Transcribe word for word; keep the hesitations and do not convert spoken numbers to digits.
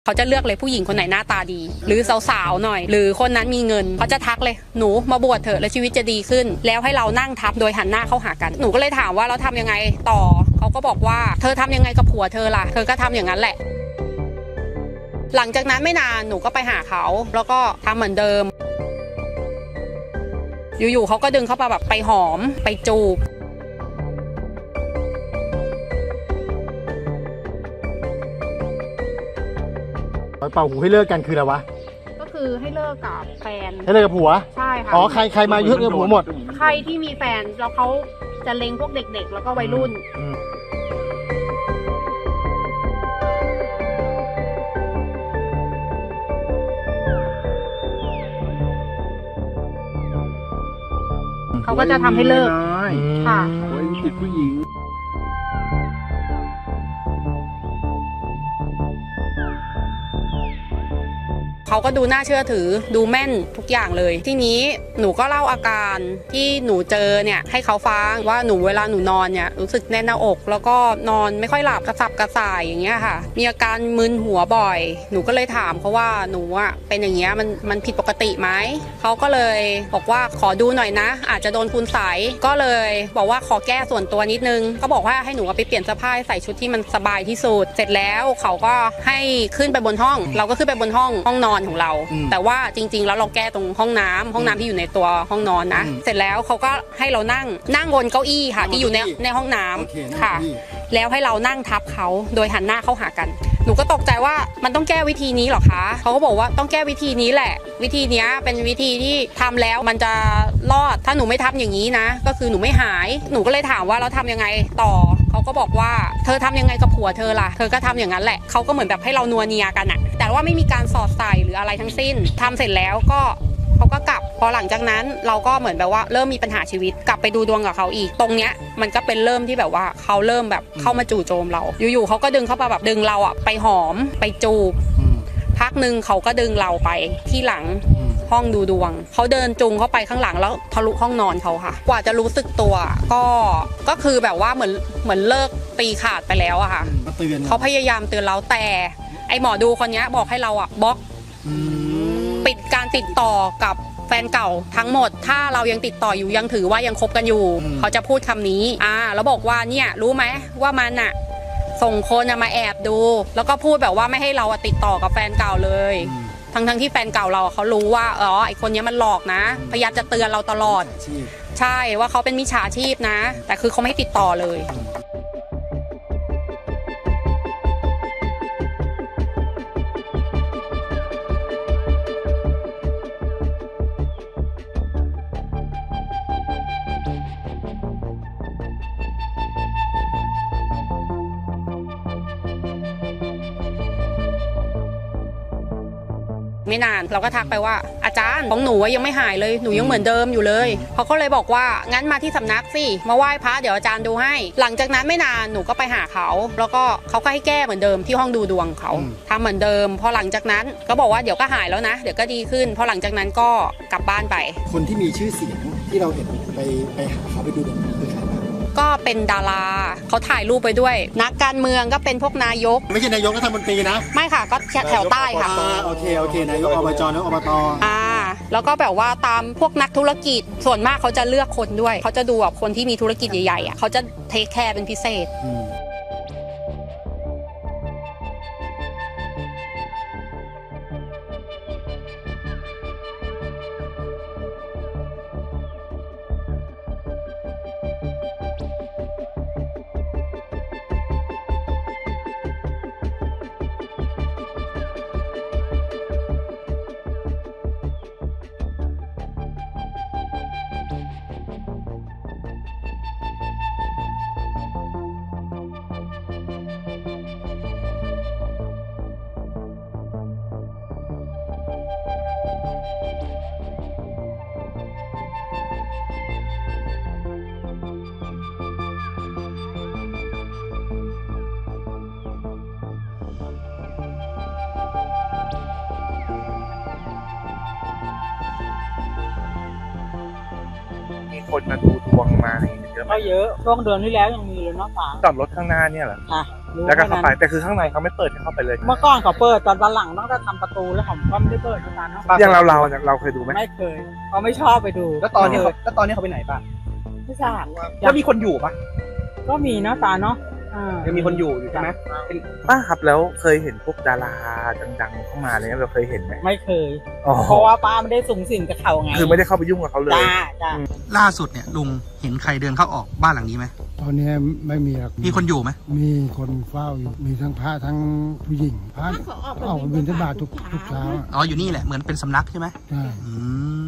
เขาจะเลือกเลยผู้หญิงคนไหนหน้าตาดีหรือสาวๆหน่อยหรือคนนั้นมีเงินเขาจะทักเลยหนูมาบวชเถอะแล้วชีวิตจะดีขึ้นแล้วให้เรานั่งทับโดยหันหน้าเข้าหากันหนูก็เลยถามว่าเราทำยังไงต่อเขาก็บอกว่าเธอทำยังไงกับผัวเธอล่ะเธอก็ทำอย่างนั้นแหละหลังจากนั้นไม่นานหนูก็ไปหาเขาแล้วก็ทำเหมือนเดิมอยู่ๆเขาก็ดึงเข้าไปแบบไปหอมไปจูบเป่าหูให้เลิกกันคืออะไรวะก็คือให้เลิกกับแฟนให้เลิกกับผัวใช่ค่ะอ๋อใครใครมาเยอะกับผัวหมดใครที่มีแฟนแล้วเขาจะเล็งพวกเด็กๆแล้วก็วัยรุ่นเขาก็จะทำให้เลิกค่ะโอ้ยติดผู้หญิงเขาก็ดูน่าเชื่อถือดูแม่นทุกอย่างเลยทีนี้หนูก็เล่าอาการที่หนูเจอเนี่ยให้เขาฟังว่าหนูเวลาหนูนอนเนี่ยรู้สึกแน่นหน้าอกแล้วก็นอนไม่ค่อยหลับกระสับกระส่ายอย่างเงี้ยค่ะมีอาการมึนหัวบ่อยหนูก็เลยถามเขาว่าหนูอ่ะเป็นอย่างเงี้ยมันมันผิดปกติไหมเขาก็เลยบอกว่าขอดูหน่อยนะอาจจะโดนคุณใสก็เลยบอกว่าขอแก้ส่วนตัวนิดนึงก็บอกว่าให้หนูไปเปลี่ยนเสื้อผ้าใส่ชุดที่มันสบายที่สุดเสร็จแล้วเขาก็ให้ขึ้นไปบนห้องเราก็ขึ้นไปบนห้องห้องนอนของเราแต่ว่าจริงๆแล้วเราแก้ตรงห้องน้ำห้องน้ำที่อยู่ในตัวห้องนอนนะเสร็จแล้วเขาก็ให้เรานั่งนั่งบนเก้าอี้ค่ะที่อยู่ในในห้องน้ำค่ะแล้วให้เรานั่งทับเขาโดยหันหน้าเข้าหากันหนูก็ตกใจว่ามันต้องแก้วิธีนี้หรอคะเขาก็บอกว่าต้องแก้วิธีนี้แหละวิธีนี้เป็นวิธีที่ทำแล้วมันจะรอดถ้าหนูไม่ทำอย่างนี้นะก็คือหนูไม่หายหนูก็เลยถามว่าเราทำยังไงต่อเขาก็บอกว่าเธอทำยังไงกับผัวเธอล่ะเธอก็ทำอย่างนั้นแหละเขาก็เหมือนแบบให้เรานัวเนียกันอะแต่ว่าไม่มีการสอดใส่หรืออะไรทั้งสิ้นทำเสร็จแล้วก็เขาก็กลับพอหลังจากนั้นเราก็เหมือนแบบว่าเริ่มมีปัญหาชีวิตกลับไปดูดวงกับเขาอีกตรงเนี้ยมันก็เป็นเริ่มที่แบบว่าเขาเริ่มแบบเข้ามาจู่โจมเราอยู่ๆเขาก็ดึงเข้าไปแบบดึงเราอะไปหอมไปจูบพักหนึ่งเขาก็ดึงเราไปที่หลังห้องดูดวงเขาเดินจุงเข้าไปข้างหลังแล้วทะลุห้องนอนเขาค่ะกว่าจะรู้สึกตัวก็ก็คือแบบว่าเหมือนเหมือนเลิกตีขาดไปแล้วอะค่ะเขาพยายามเตือนเราแต่ไอหมอดูคนนี้บอกให้เราอะบล็อกปิดการติดต่อกับแฟนเก่าทั้งหมดถ้าเรายังติดต่ออยู่ยังถือว่ายังคบกันอยู่เขาจะพูดคำนี้อ่าแล้วบอกว่าเนี่ยรู้ไหมว่ามันอะส่งคนมาแอบดูแล้วก็พูดแบบว่าไม่ให้เราติดต่อกับแฟนเก่าเลยทั้งทั้งที่แฟนเก่าเราเขารู้ว่าอ๋อไอคนนี้มันหลอกนะพยายามจะเตือนเราตลอดใช่ว่าเขาเป็นมิจฉาชีพนะแต่คือเขาไม่ติดต่อเลยไม่นานเราก็ทักไปว่าอาจารย์ของหนูยังไม่หายเลยหนูยังเหมือนเดิมอยู่เลยเขาก็เลยบอกว่างั้นมาที่สำนักสิมาไหว้พระเดี๋ยวอาจารย์ดูให้หลังจากนั้นไม่นานหนูก็ไปหาเขาแล้วก็เขาก็ให้แก้เหมือนเดิมที่ห้องดูดวงเขาทำเหมือนเดิมพอหลังจากนั้นก็บอกว่าเดี๋ยวก็หายแล้วนะเดี๋ยวก็ดีขึ้นพอหลังจากนั้นก็กลับบ้านไปคนที่มีชื่อเสียงที่เราเห็นไปไปหาเขาไปดูดวงคือใครก็เป็นดาราเขาถ่ายรูปไปด้วยนักการเมืองก็เป็นพวกนายกไม่ใช่นายกรัฐมนตรีนะไม่ค่ะก็แถวใต้ค่ะโอเคโอเคนายกอบจนายกอบตอ่าแล้วก็แบบว่าตามพวกนักธุรกิจส่วนมากเขาจะเลือกคนด้วยเขาจะดูแบบคนที่มีธุรกิจใหญ่ๆอ่ะเขาจะเทคแคร์เป็นพิเศษคนมาดูดวงมาอะไรเยอะก็เยอะช่วงเดือนที่แล้วยังมีเลยเนาะป๋าจอดรถข้างหน้าเนี่ยเหรออ่ะแล้วก็เข้าไปแต่คือข้างในเขาไม่เปิดให้เข้าไปเลยเมื่อก่อนเขาเปิดตอนวันหลังต้องจะทำประตูแล้วผมก็ไม่ได้เปิดอาจารย์เนาะอย่างเราเราเนี่ยเราเคยดูไหมไม่เคยเขาไม่ชอบไปดูแล้วตอนนี้เขาแล้วตอนนี้เขาไปไหนป่ะไม่ทราบแล้วมีคนอยู่ป่ะก็มีนะตาเนาะอ่ายังมีคนอยู่อยู่ใช่ไหมป้าครับแล้วเคยเห็นพวกดาราดังๆเข้ามาอะไรเงี้ยเราเคยเห็นไหมไม่เคยอ๋อเพราะว่าป้าไม่ได้สูงสิงกับเขาไงคือไม่ได้เข้าไปยุ่งกับเขาเลยจ้าจ้าล่าสุดเนี่ยลุงเห็นใครเดินเข้าออกบ้านหลังนี้ไหมตอนนี้ไม่มีหรอกมีคนอยู่ไหมมีคนเฝ้าอยู่ มีทั้งพระทั้งผู้หญิง พระออกไปบิณฑบาตทุกทุกเช้าอะอ๋ออยู่นี่แหละเหมือนเป็นสำนักใช่ไหมใช่อืม